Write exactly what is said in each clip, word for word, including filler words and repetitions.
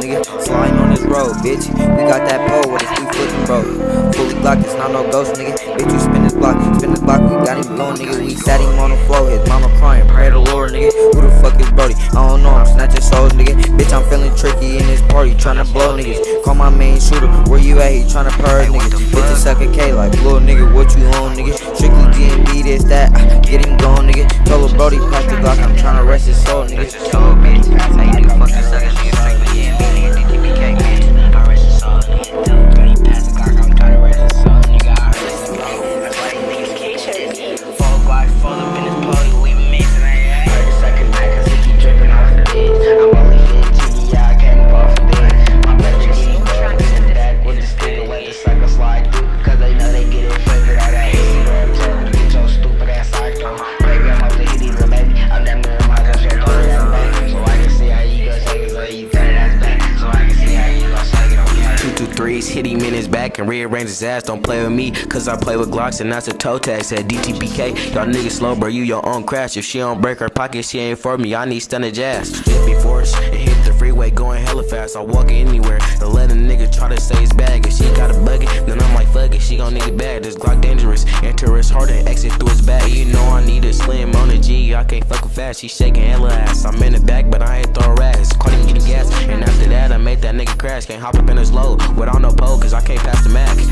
nigga. Sliding on this road, bitch. We got that pole with his feet flipping, bro. Fully Glock, it's not no ghost, nigga. Bitch, you spin this block, spin this block, we got him going, nigga. We sat him on the floor, his mama crying, pray to the Lord, nigga. Who the fuck is Brody? I don't know, I'm snatching souls, nigga. Bitch, I'm feeling tricky in this party, tryna blow niggas. Call my main shooter, where you at? He tryna purge niggas. Bitch, suck a K like, little nigga, what you on, nigga? Strictly G M B, this, that, uh, get him going, nigga. Told Brody, pass the Glock, I'm tryna rest his soul, nigga. Told bitch, pass how you do, fuck the sucker, nigga. Strictly G M B, nigga, D T P K, bitch. I rest his soul, nigga. Told Brody, pass the Glock, I'm tryna rest his soul, nigga. I rest his soul. That's why niggas can't shit. Full Glock, full up in his pole, we been mixing, I heard the second night, cause he keep dripping off the bitch. I'm only fifteen, yeah, I came up off the bitch. My brother getting drugs in the back with the stick and let the sucker slide through, cause they know they get it flavored out that Instagram tag. Get your stupid ass psycho. Baby, I'm out the hit either, baby. I'm damn near my just your throw that back. So I can see how you go shake it, so you turn that ass back. So I can see how you go shake it on me. Two, two, threes, hit him in his back and rearrange his ass. Don't play with me, cause I play with Glocks and that's a toe tag. Said D T P K, y'all niggas slow, bro, you your own crash. If she don't break her pocket, she ain't for me, I need stunted ass. Just before us and hit the freeway going hella fast. I walk anywhere to let a nigga try to say his bag. If she got a buggy, then I'm like fuck it, she gon' need it bad. This Glock dangerous, enter his heart and exit through his back. You know I need a slim on the G, I can't fuck with fast. She shaking hella ass, I'm in the back but I ain't throw rats. Caught him getting gas, and after that I made that nigga crash. Can't hop up in his low without no pole, cause I can't pass the Mac.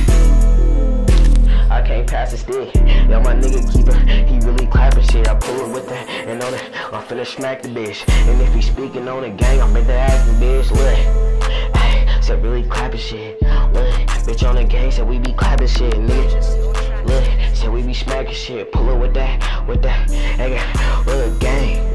I can't pass the stick. Yo, my nigga keeper, he really clapping shit. I pull it with that, and on it, I'm finna smack the bitch. And if he speaking on the gang, I'm in the ass the bitch. Look, ay, said really clapping shit. Look, bitch on the gang, said we be clapping shit, nigga. Look, said we be smacking shit. Pull it with that, with that, hey, look, gang.